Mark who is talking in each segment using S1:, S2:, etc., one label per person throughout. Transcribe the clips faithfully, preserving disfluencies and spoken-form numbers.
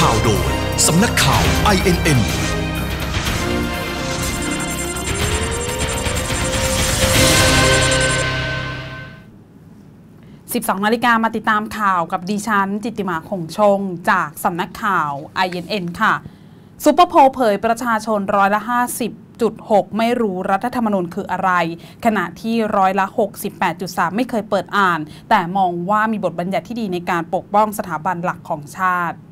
S1: ข่าวโดยสำนักข่าว ไอ เอ็น เอ็น
S2: สิบสองนาฬิกามาติดตามข่าวกับดิฉันจิตติมาคงชงจากสำนักข่าว ไอ เอ็น เอ็น ค่ะซุปเปอร์โพลเผยประชาชนร้อยละ ห้าสิบจุดหก ไม่รู้รัฐธรรมนูญคืออะไรขณะที่ร้อยละ หกสิบแปดจุดสาม ไม่เคยเปิดอ่านแต่มองว่ามีบทบัญญัติที่ดีในการปกป้องสถาบันหลักของชาติ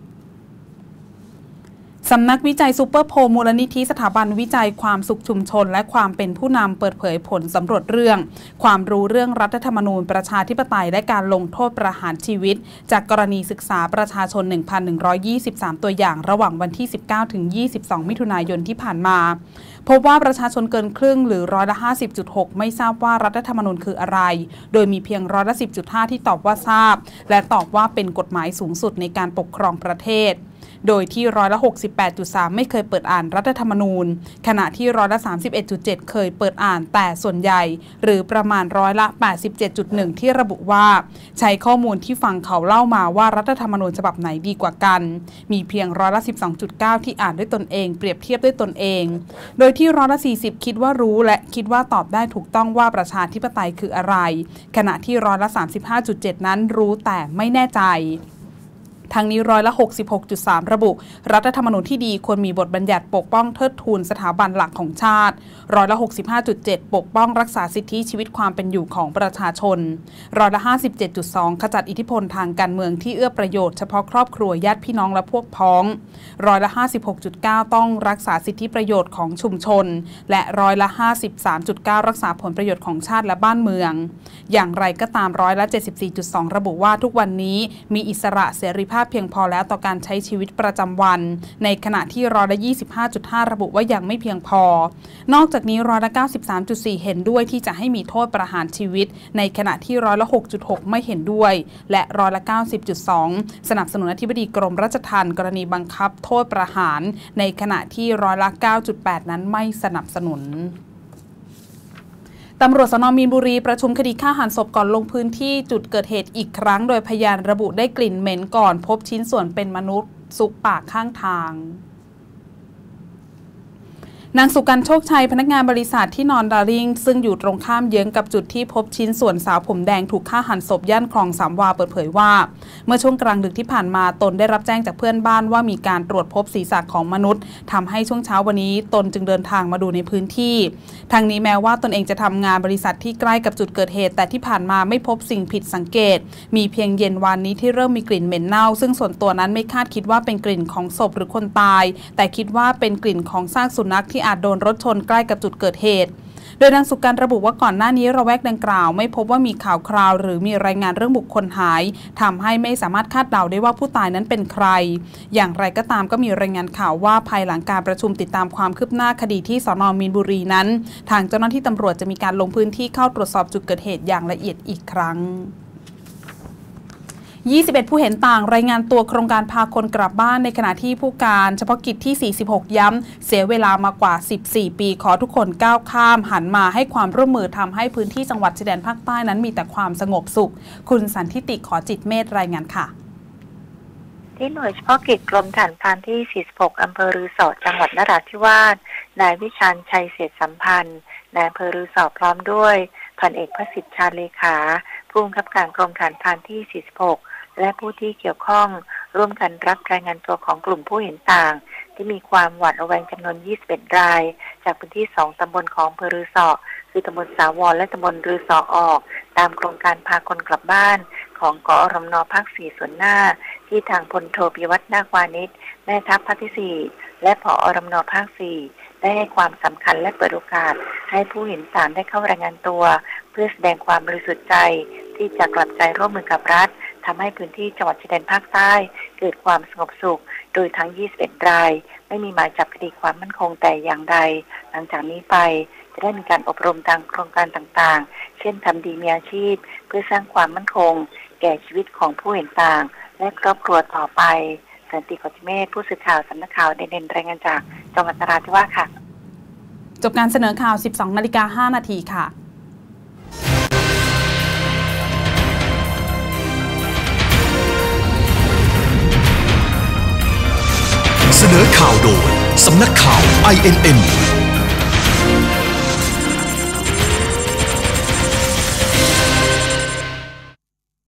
S2: สำนักวิจัยซูเปอร์โพลมูลนิธิสถาบันวิจัยความสุขชุมชนและความเป็นผู้นำเปิดเผยผลสำรวจเรื่องความรู้เรื่องรัฐธรรมนูญประชาธิปไตยและการลงโทษประหารชีวิตจากกรณีศึกษาประชาชน หนึ่งพันหนึ่งร้อยยี่สิบสาม ตัวอย่างระหว่างวันที่ สิบเก้าถึงยี่สิบสอง มิถุนายนที่ผ่านมาพบว่าประชาชนเกินครึ่งหรือร้อยละ ห้าสิบจุดหก ไม่ทราบว่ารัฐธรรมนูญคืออะไรโดยมีเพียงร้อยละ สิบจุดห้า ที่ตอบว่าทราบและตอบว่าเป็นกฎหมายสูงสุดในการปกครองประเทศโดยที่ร้อยละ หกสิบแปดจุดสาม ไม่เคยเปิดอ่านรัฐธรรมนูญขณะที่ร้อยละ สามสิบเอ็ดจุดเจ็ด เคยเปิดอ่านแต่ส่วนใหญ่หรือประมาณร้อยละ แปดสิบเจ็ดจุดหนึ่ง ที่ระบุว่าใช้ข้อมูลที่ฟังเขาเล่ามาว่ารัฐธรรมนูญฉบับไหนดีกว่ากันมีเพียงร้อยละ สิบสองจุดเก้า ที่อ่านด้วยตนเองเปรียบเทียบด้วยตนเองโดยที่ร้อยละ สี่สิบ คิดว่ารู้และคิดว่าตอบได้ถูกต้องว่าประชาธิปไตยคืออะไรขณะที่ร้อยละ สามสิบห้าจุดเจ็ด นั้นรู้แต่ไม่แน่ใจทั้งนี้ร้อยละ หกสิบหกจุดสาม ระบุรัฐธรรมนูญที่ดีควรมีบทบัญญัติปกป้องเทิดทูนสถาบันหลักของชาติร้อยละ หกสิบห้าจุดเจ็ด ปกป้องรักษาสิทธิชีวิตความเป็นอยู่ของประชาชนร้อยละ ห้าสิบเจ็ดจุดสอง ขจัดอิทธิพลทางการเมืองที่เอื้อประโยชน์เฉพาะครอบครัวญาติพี่น้องและพวกพ้องร้อยละ ห้าสิบหกจุดเก้า ต้องรักษาสิทธิประโยชน์ของชุมชนและร้อยละ ห้าสิบสามจุดเก้า รักษาผลประโยชน์ของชาติและบ้านเมืองอย่างไรก็ตามร้อยละ เจ็ดสิบสี่จุดสอง ระบุว่าทุกวันนี้มีอิสระเสรีภาพเพียงพอแล้วต่อการใช้ชีวิตประจำวันในขณะที่ร้อยละ ยี่สิบห้าจุดห้า ระบุว่ายังไม่เพียงพอนอกจากนี้ร้อยละ เก้าสิบสามจุดสี่ เห็นด้วยที่จะให้มีโทษประหารชีวิตในขณะที่ร้อยละ หกจุดหก ไม่เห็นด้วยและร้อยละ เก้าสิบจุดสอง สนับสนุนอธิบดีกรมราชทัณฑ์กรณีบังคับโทษประหารในขณะที่ร้อยละ เก้าจุดแปด นั้นไม่สนับสนุนตำรวจสน.มีนบุรีประชุมคดีฆ่าหันศพก่อนลงพื้นที่จุดเกิดเหตุอีกครั้งโดยพยานระบุได้กลิ่นเหม็นก่อนพบชิ้นส่วนเป็นมนุษย์ซุกปากข้างทางนางสุกันโชคชัยพนักงานบริษัทที่นอนดาริ่งซึ่งอยู่ตรงข้ามเยื้องกับจุดที่พบชิ้นส่วนสาวผมแดงถูกฆ่าหันศพย่านคลองสามวาเปิดเผยว่าเมื่อช่วงกลางดึกที่ผ่านมาตนได้รับแจ้งจากเพื่อนบ้านว่ามีการตรวจพบศีรษะของมนุษย์ทำให้ช่วงเช้าวันนี้ตนจึงเดินทางมาดูในพื้นที่ทางนี้แม้ว่าตนเองจะทำงานบริษัทที่ใกล้กับจุดเกิดเหตุแต่ที่ผ่านมาไม่พบสิ่งผิดสังเกตมีเพียงเย็นวานนี้ที่เริ่มมีกลิ่นเหม็นเน่าซึ่งส่วนตัวนั้นไม่คาดคิดว่าเป็นกลิ่นของศพหรือคนตายแต่คิดว่าเป็นกลิ่นของซากสุนัขที่อาจโดนรถชนใกล้กับจุดเกิดเหตุโดยนางสุกันระบุว่าก่อนหน้านี้ระแวกดังกล่าวไม่พบว่ามีข่าวคราวหรือมีรายงานเรื่องบุคคลหายทำให้ไม่สามารถคาดเดาได้ว่าผู้ตายนั้นเป็นใครอย่างไรก็ตามก็มีรายงานข่าวว่าภายหลังการประชุมติดตามความคืบหน้าคดีที่สน.มีนบุรีนั้นทางเจ้าหน้าที่ตำรวจจะมีการลงพื้นที่เข้าตรวจสอบจุดเกิดเหตุอย่างละเอียดอีกครั้งยี่สิบเอ็ด ผู้เห็นต่างรายงานตัวโครงการพาคนกลับบ้านในขณะที่ผู้การเฉพาะกิจที่สี่สิบหกย้ำเสียเวลามากว่าสิบสี่ปีขอทุกคนก้าวข้ามหันมาให้ความร่วมมือทำให้พื้นที่จังหวัดชายแดนภาคใต้นั้นมีแต่ความสงบสุขคุณสันทิติขอจิตเมธรายงานค่ะ
S3: ที่หน่วยเฉพาะกิจกรมฐานพรานที่สี่สิบหกอำเภอรือสอจังหวัดนราธิวาสนายวิชัญชัยเศรษฐสัมพันธ์นายอำเภอรือสอพร้อมด้วยพันเอกพระสิทธิ์ชาญเลขาผู้บังคับการกรมฐานพรานที่สี่สิบหกและผู้ที่เกี่ยวข้องร่วมกันรับรายงานตัวของกลุ่มผู้เห็นต่างที่มีความหวาดระแวงจำนวนยี่สิบเอ็ดรายจากพื้นที่สองตำบลของอำเภอรือสอคือตำบลสาวรและตำบลรือสอออกตามโครงการพาคนกลับบ้านของกอรมน.ภาคสี่ส่วนหน้าที่ทางพลโทปิยวัฒน์นาควานิชแม่ทัพภาคที่สี่และผอ.รมน.ภาคสี่ได้ให้ความสำคัญและเปิดโอกาสให้ผู้เห็นต่างได้เข้ารายงานตัวเพื่อแสดงความบริสุทธิ์ใจที่จะกลับใจร่วมมือกับรัฐทำให้พื้นที่จังหวัดชายแดนภาคใต้เกิดความสงบสุขโดยทั้งยี่สิบเอ็ดรายไม่มีหมายจับคดีความมั่นคงแต่อย่างใดหลังจากนี้ไปจะได้มีการอบรมทางโครงการต่างๆเช่นทำดีมีอาชีพเพื่อสร้างความมั่นคงแก่ชีวิตของผู้เห็นต่างและครอบครัวต่อไปสันติขจิเมธผู้สื่อข่าวสำนักข่าวเด่นๆรายงานจากจังหวัดนราธิวาสค่ะ
S2: จบการเสนอข่าว สิบสองนาฬิกาห้านาทีค่ะ
S1: นอข่าวโดยสำนักข่าว ไอ เอ็น เอ็น